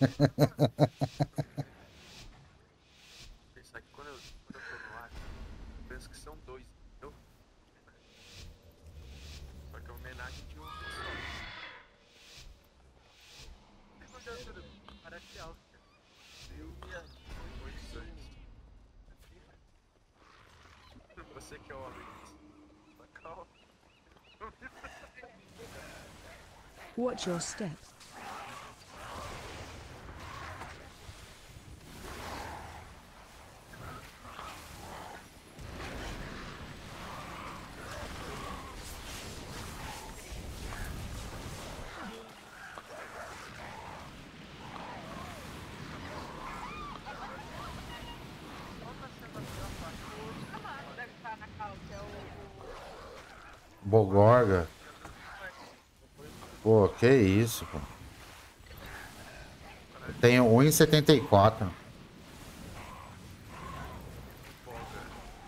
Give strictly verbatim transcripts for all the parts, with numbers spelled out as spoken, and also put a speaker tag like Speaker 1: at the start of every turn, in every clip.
Speaker 1: Pensar que quando eu, quando eu tô no ar, eu penso que são dois, entendeu? Só que é uma homenagem de um só. Segundo de altura, parece alto, cara. oito dois. Você que é o homem disso. Tá calma.
Speaker 2: Watch your step.
Speaker 1: Qual tá sendo a pior parte do
Speaker 3: O
Speaker 1: jogo?
Speaker 3: chamaco deve estar na cal, que é o, o...
Speaker 1: Agora tá
Speaker 4: Bogorga.
Speaker 1: sendo. Ué,
Speaker 4: Pô, que isso, pô. Eu
Speaker 1: parece
Speaker 4: tenho um e setenta e quatro.
Speaker 1: o Bolga.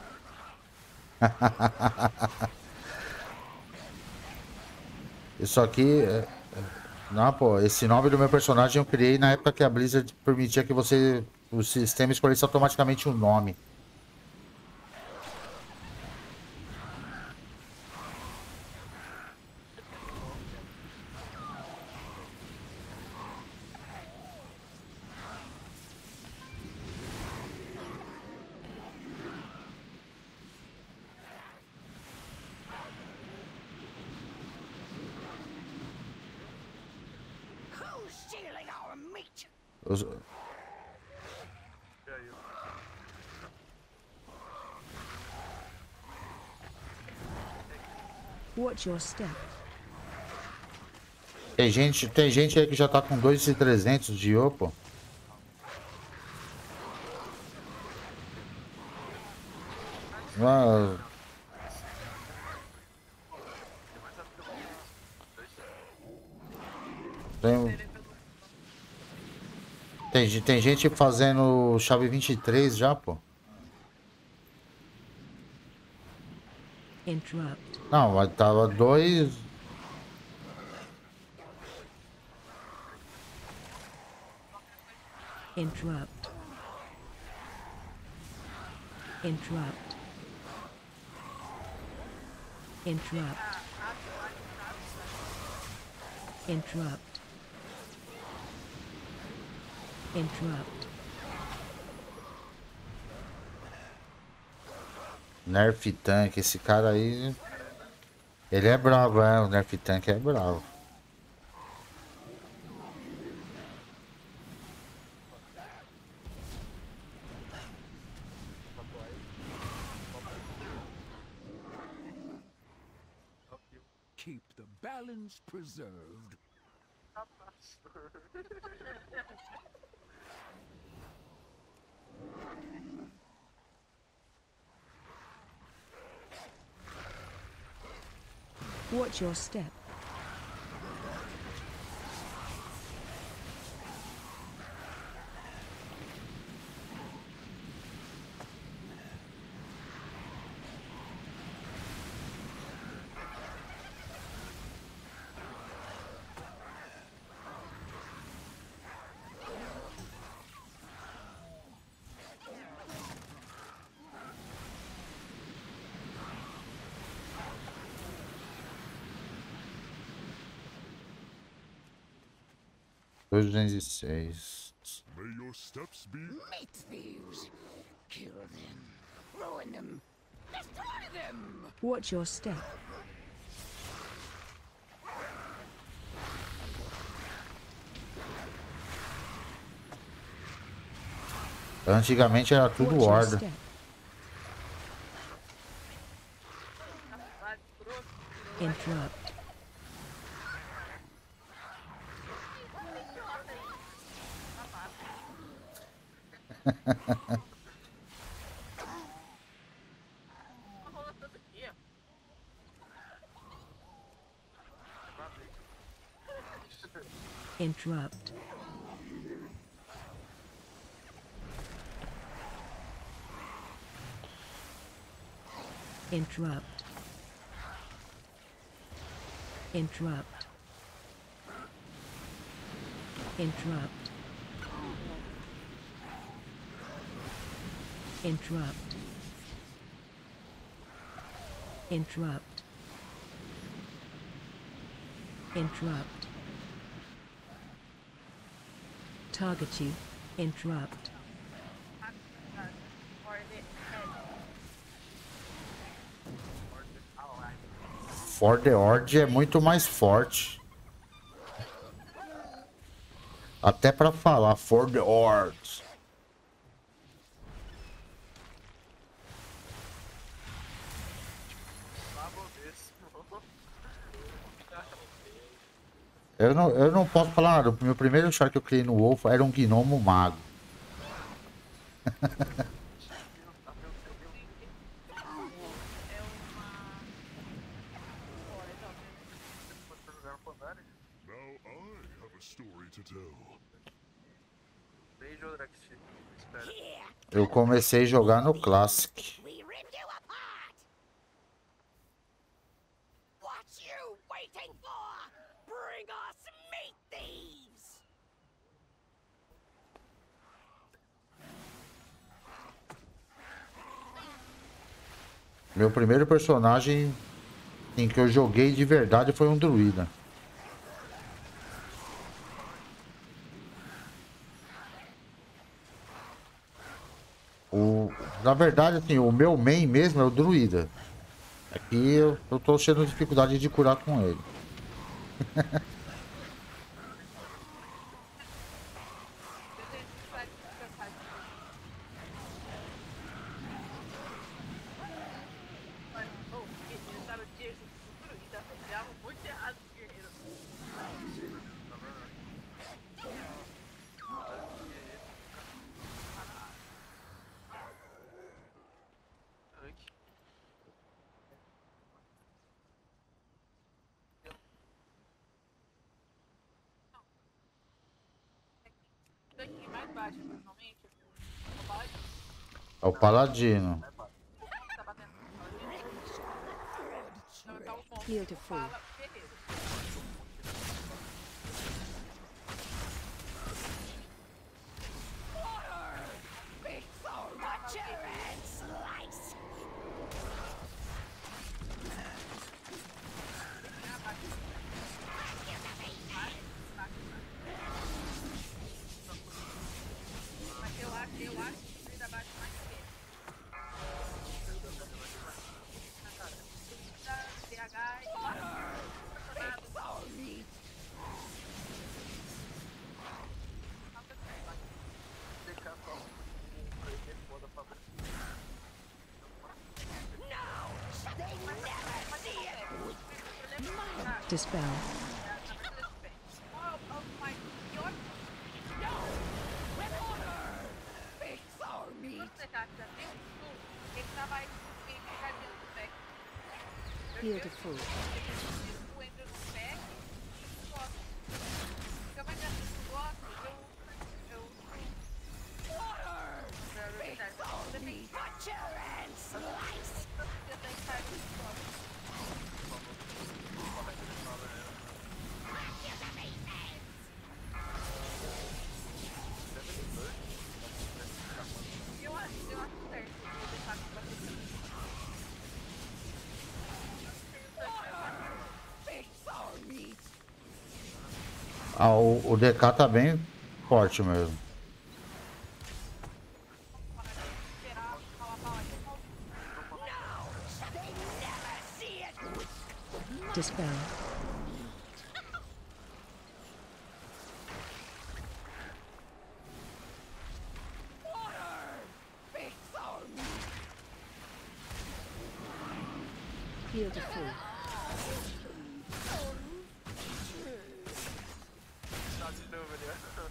Speaker 4: Isso aqui. é- Não, pô, esse nome do meu personagem eu criei na época que a Blizzard permitia que você. O sistema escolhesse automaticamente um nome.
Speaker 3: Who's stealing our meat?
Speaker 4: Eu-
Speaker 1: E aí, eu.
Speaker 2: Watch your step.
Speaker 4: Tem gente, tem gente aí que já tá com dois mil e trezentos de I O, pô. Ah,
Speaker 1: Não. Tem mais rápido que eu pensei. Dois.
Speaker 4: tem, tem, gen- tem gente fazendo chave vinte e três já, pô.
Speaker 2: Interrupt.
Speaker 4: Não, mas tava dois.
Speaker 2: Interrupt. Interrupt. Interrupt. Interrupt. Interrupt.
Speaker 4: Nerf Tank, esse cara aí. Ele é bravo, é. O Nerf Tank é bravo.
Speaker 5: Keep the balance preserved.
Speaker 2: Watch your step.
Speaker 4: dois mil duzentos e seis.
Speaker 5: May your steps be.
Speaker 3: Meat thieves. Kill them. Ruin them. Destroy them.
Speaker 2: Watch your step.
Speaker 4: Antigamente era tudo
Speaker 2: Watch your
Speaker 4: horda.
Speaker 2: step. Interrupt. Interrupt. Interrupt. Interrupt. Interrupt. Interrupt. Interrupt. Interrupt. Target you. Interrupt.
Speaker 4: For the Horde é muito mais forte. Até pra falar, For the Horde. Eu não, eu não posso falar nada. O meu primeiro char que eu criei no Wolf era um gnomo mago.
Speaker 5: Now I have a story to tell.
Speaker 1: Beijo, Drax. Espera.
Speaker 3: Here,
Speaker 4: Eu comecei a jogar no Classic.
Speaker 3: we rip you apart. What you waiting for? Bring us meat thieves.
Speaker 4: Meu primeiro personagem em que eu joguei de verdade foi um druida. O, na verdade, assim, o meu main mesmo é o druida. Aqui eu, eu tô tendo dificuldade de curar com ele.
Speaker 6: Daqui mais baixo, normalmente, o paladino
Speaker 4: É o paladino.
Speaker 6: tá batendo no paladino. Então tá o monstro
Speaker 2: Heal to
Speaker 6: que
Speaker 2: full.
Speaker 6: fala guerreiro.
Speaker 3: Big soul, watch your head slice.
Speaker 6: Mas eu acho, eu acho que precisa abaixo mais que ele. Na cara. Precisa D H e
Speaker 3: Big soul meat. No, they never see it.
Speaker 2: Dispel.
Speaker 6: Oh, oh my god.
Speaker 3: Big soul meat.
Speaker 6: Quando você tá já tem um ele tá mais meio que já dentro do pack.
Speaker 2: Heal to full.
Speaker 6: Eu entro no pack e gosto. Fica mais dentro do gosto, eu. Eu.
Speaker 3: Big soul meat. Watch your head slice.
Speaker 6: Eu tenho que sair do gosto. Eu acho, eu acho certo. Eu deixar com você.
Speaker 3: Big soul meat.
Speaker 4: Ah, o, o D K tá bem forte mesmo.
Speaker 6: Esperar falar mal aí.
Speaker 3: No, they never see it.
Speaker 2: Dispel.
Speaker 3: Big soul meat.
Speaker 2: Heal to full.
Speaker 1: Tá de novo ali, ó.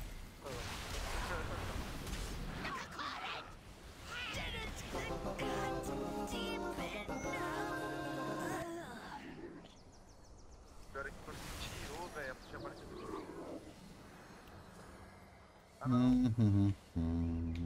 Speaker 1: Pior é que quando você tirou, velho, tinha aparecido.
Speaker 4: Uhum, uhum.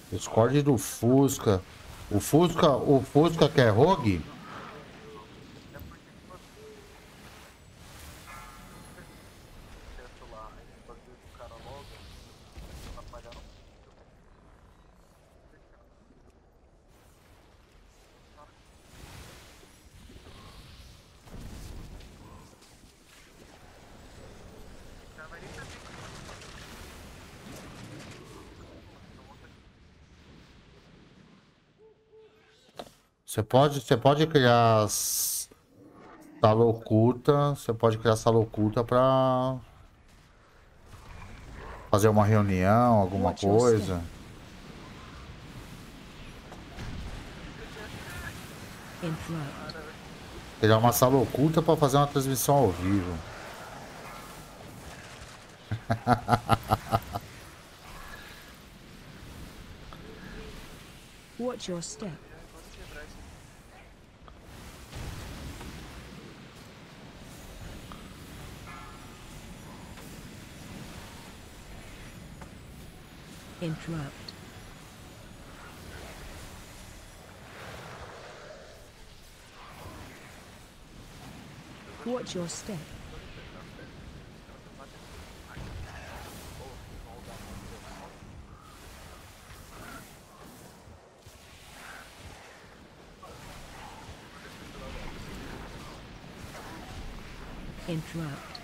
Speaker 4: Discord do Fusca. O Fusca, o Fusca que é Rogue?
Speaker 1: Tento lá, aí o bagulho do cara logo, atrapalharam muito. Já vai nem saber.
Speaker 4: Você pode, você pode criar s- sala oculta. Você pode criar sala oculta pra fazer uma reunião, alguma
Speaker 2: Watch your step.
Speaker 4: coisa.
Speaker 2: Interrupt.
Speaker 4: Criar uma sala oculta pra fazer uma transmissão ao vivo.
Speaker 2: Watch your step. Interrupt. Watch your step. Interrupt.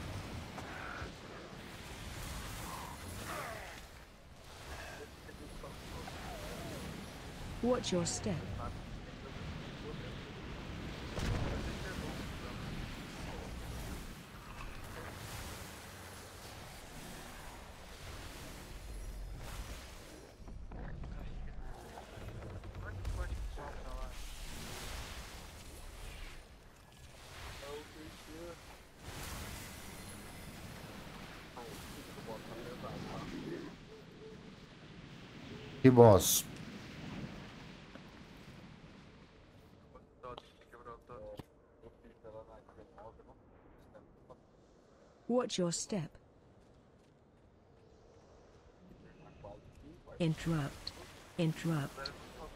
Speaker 2: Watch your step.
Speaker 4: Que boss.
Speaker 2: Watch your step. Interrupt. Interrupt.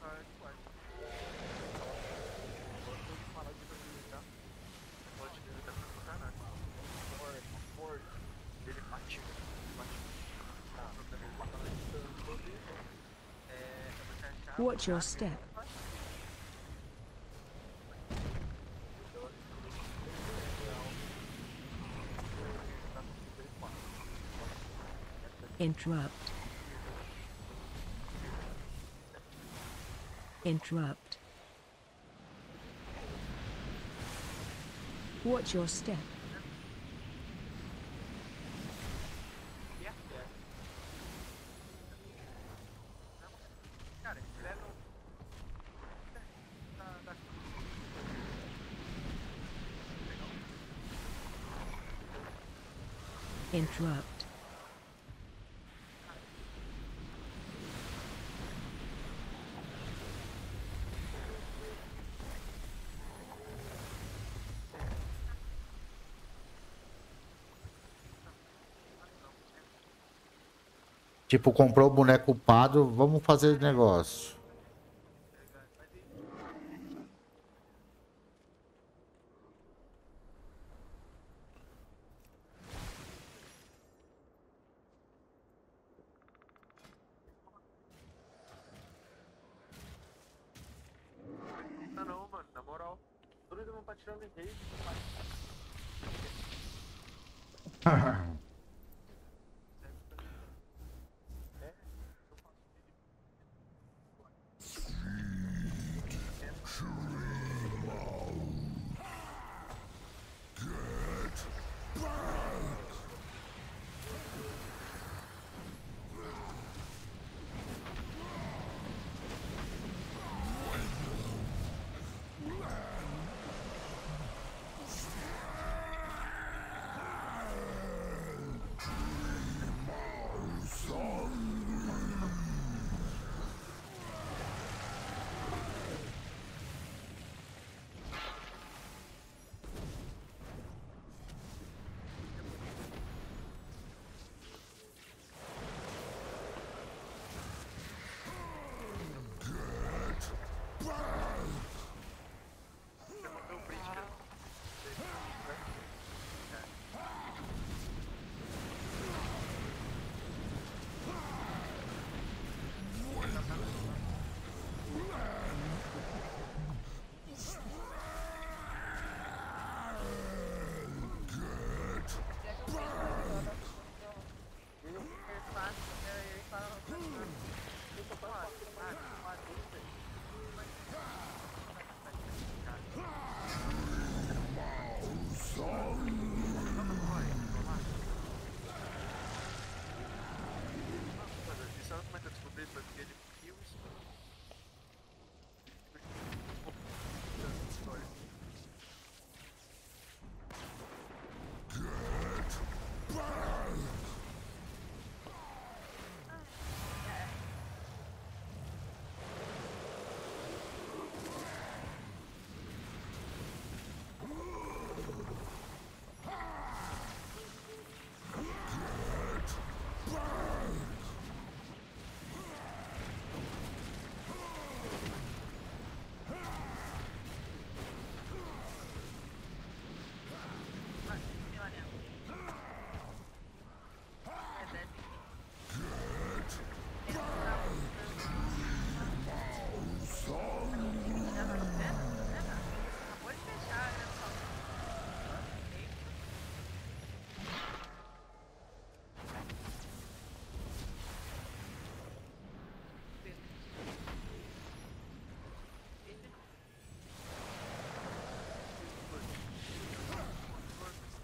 Speaker 2: Watch your step. Interrupt. Interrupt. Watch your step. Interrupt.
Speaker 4: Tipo, comprou o boneco upado, vamos fazer negócio.
Speaker 1: Não, não, mano, na moral. Todo mundo não tá tirando ninguém.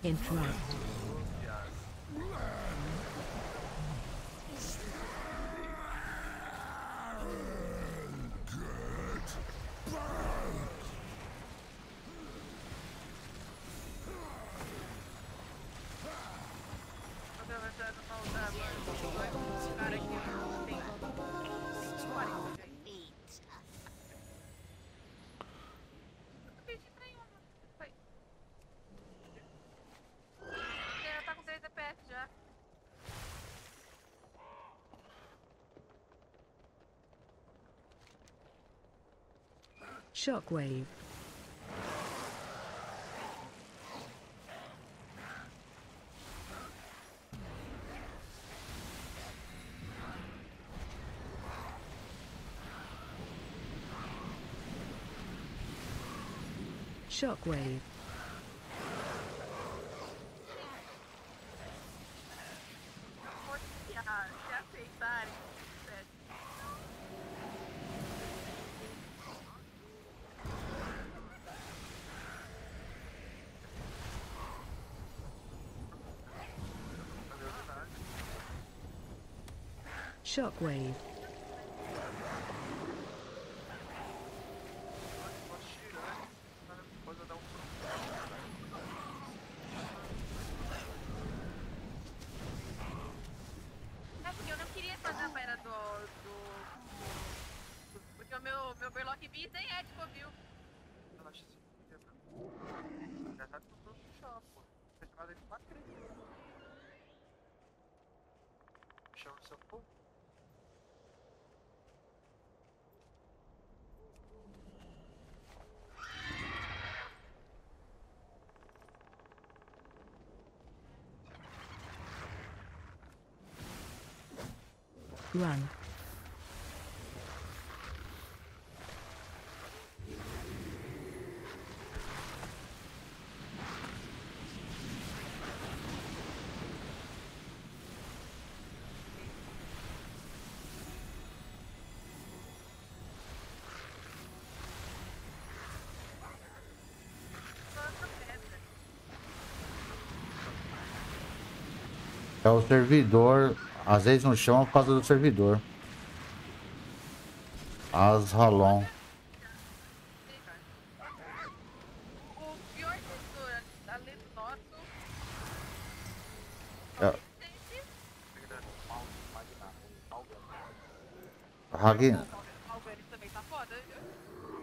Speaker 2: Interrupt.
Speaker 6: Tô atravessando uma outra agora. Esse cara aqui não tem cento e quarenta, gente. Eu perdi pra nenhuma. Foi. Ela tá com três D P S já.
Speaker 2: Shockwave. Shockwave.
Speaker 6: Se a- se aceitarem, sério.
Speaker 2: Shockwave.
Speaker 1: Posso tirar, mas depois eu dar um
Speaker 6: É porque eu não queria fazer a pera do. do. do- porque o meu, meu Berlock B tem ético, viu?
Speaker 1: relaxa assim. Já tá tudo no chão, pô. Fechado ele pra crer. Chama o seu povo.
Speaker 2: Run.
Speaker 6: Nossa, pedra.
Speaker 4: É o servidor. Às vezes não chama por causa do servidor. As Halon.
Speaker 6: O pior textura além do nosso.
Speaker 4: É.
Speaker 6: Gente,
Speaker 4: Hagin.
Speaker 6: o Alberis também tá foda, viu?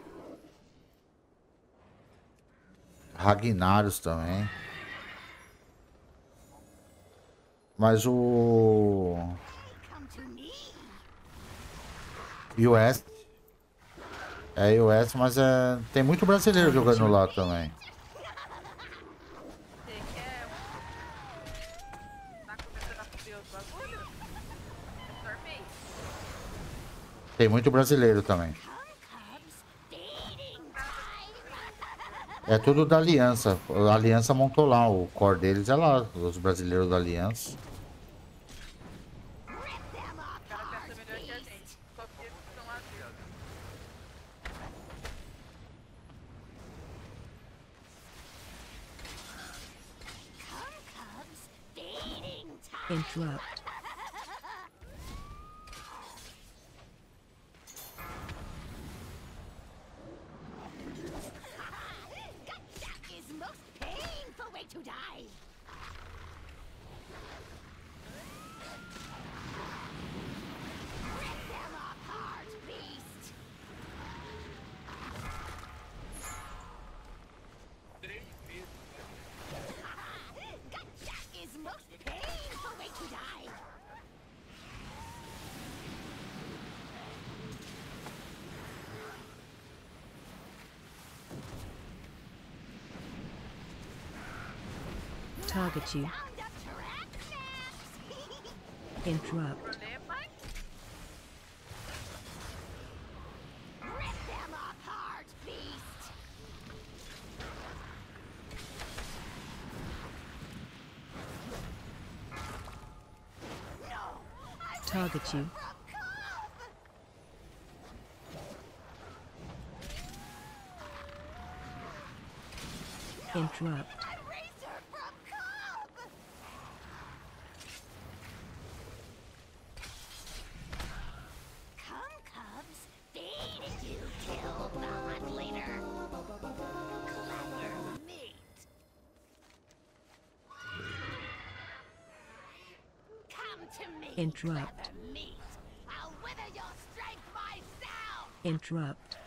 Speaker 4: Ragnaros também. Mas o
Speaker 3: Come to me.
Speaker 4: U S é U S, mas é... tem muito brasileiro jogando lá também.
Speaker 6: Você quer. Tá começando a foder os bagulhos? É sorteio.
Speaker 4: Tem muito brasileiro também.
Speaker 3: Come, cubs. Dating time.
Speaker 4: É tudo da Aliança. A Aliança montou lá. O core deles é lá. Os brasileiros da Aliança.
Speaker 3: Rip them
Speaker 6: O cara quer
Speaker 3: apart,
Speaker 6: ser melhor que a
Speaker 3: beast.
Speaker 6: gente. Só porque eles estão lá dentro.
Speaker 3: Come, cubs. Dating time.
Speaker 2: Interrupt.
Speaker 3: That is most painful way to die. Rip them apart, beast. Gotcha is most painful way to die.
Speaker 2: Target you.
Speaker 3: Found a trap, Max.
Speaker 2: Interrupt.
Speaker 6: Problema.
Speaker 3: Rip them apart, beast. No. I
Speaker 2: Target you.
Speaker 3: from Cub.
Speaker 2: Interrupt.
Speaker 3: I raised her from Cub. me
Speaker 2: Interrupt.
Speaker 3: clever meat. I'll wither your strength myself.
Speaker 2: Interrupt.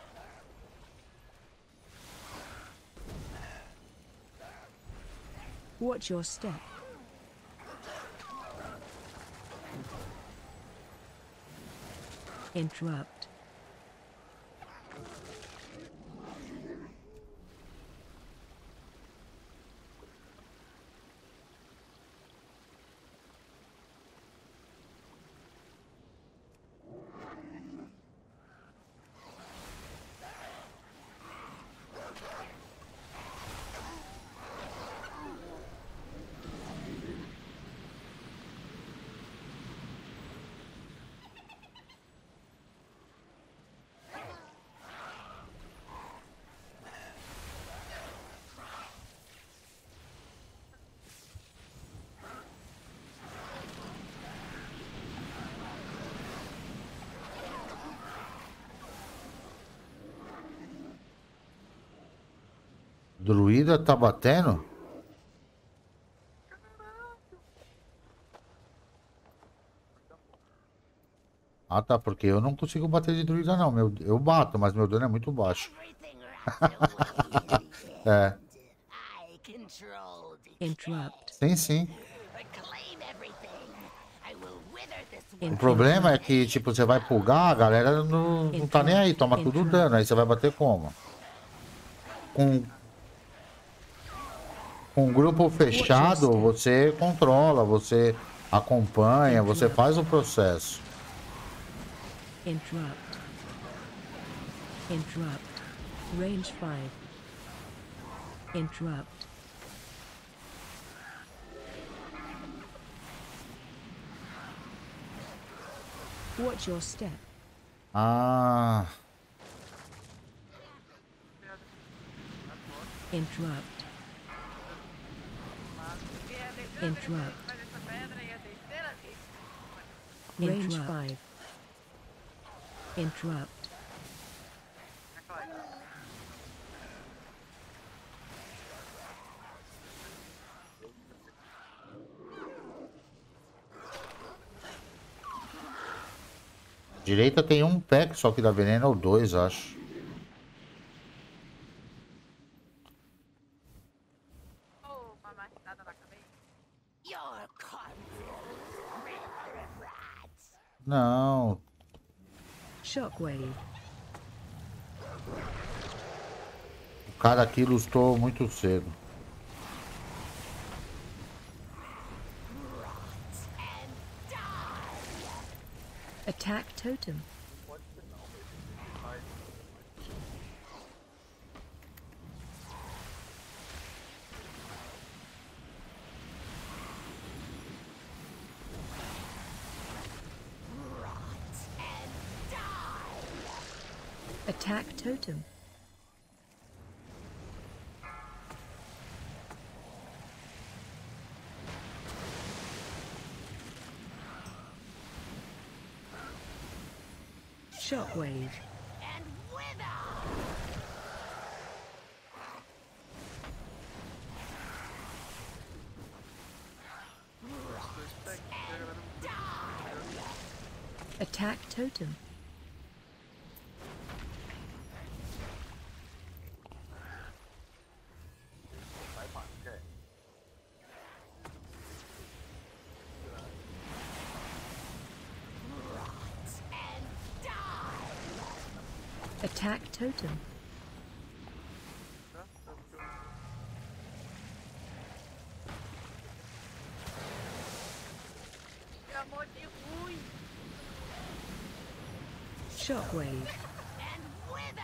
Speaker 2: Watch your step. Interrupt.
Speaker 4: Druida tá batendo? Ah, tá, porque eu não consigo bater de druida não. Meu, eu bato, mas meu dano é muito baixo.
Speaker 3: Everything right away.
Speaker 4: É,
Speaker 3: I control decay.
Speaker 2: Interrupt.
Speaker 4: sim, sim.
Speaker 3: Claim everything. I will wither this
Speaker 4: O
Speaker 3: world.
Speaker 4: problema é que, tipo, você vai pulgar, a galera não, não tá nem aí, toma tudo dano. Aí você vai bater como? Com, com um grupo fechado, você controla, você acompanha, você faz o processo.
Speaker 2: Interrupt. Interrupt. Range five. Interrupt. Watch your step.
Speaker 4: Ah,
Speaker 2: Interrupt.
Speaker 6: Porque é a terceira vez que
Speaker 2: Interrupt.
Speaker 6: faz essa pedra e a terceira vez.
Speaker 2: Range five. Interrupt.
Speaker 1: É claro.
Speaker 4: direita tem um pack só que dá veneno, ou dois, acho.
Speaker 6: Oh, uma marretada na cabeça.
Speaker 3: Your corpses, rats.
Speaker 4: Não,
Speaker 2: Shockwave.
Speaker 4: o cara aqui lustou muito cedo.
Speaker 2: Attack totem. Attack totem. Shockwave.
Speaker 3: And wither.
Speaker 2: Attack totem.
Speaker 1: Vai, mano. Quer?
Speaker 2: Attack totem.
Speaker 6: Que amor de ruim.
Speaker 2: Shockwave.
Speaker 3: And wither.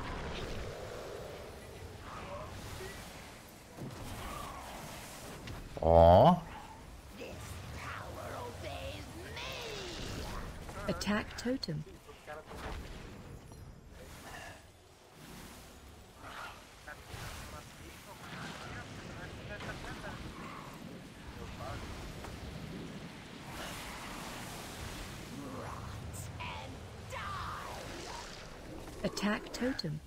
Speaker 4: Ó,
Speaker 3: This power obeys me.
Speaker 2: Attack totem. Attack totem.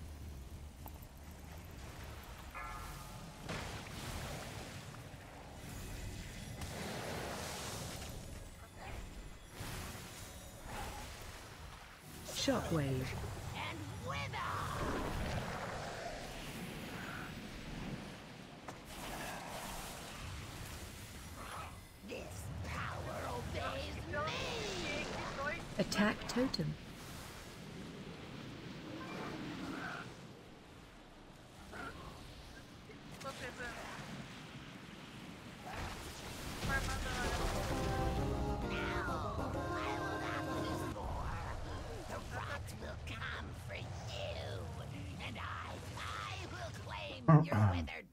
Speaker 2: Shockwave.
Speaker 3: and wither! This power obeys me!
Speaker 2: Attack totem.
Speaker 6: Tô tentando. Farmando
Speaker 3: The rot will come for you, and I, I will claim your withered